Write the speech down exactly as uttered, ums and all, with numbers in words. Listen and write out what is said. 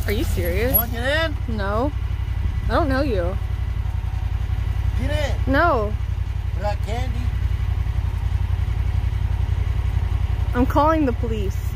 Are you serious? Want to get in? No. I don't know you. Get in. No. We got candy. I'm calling the police.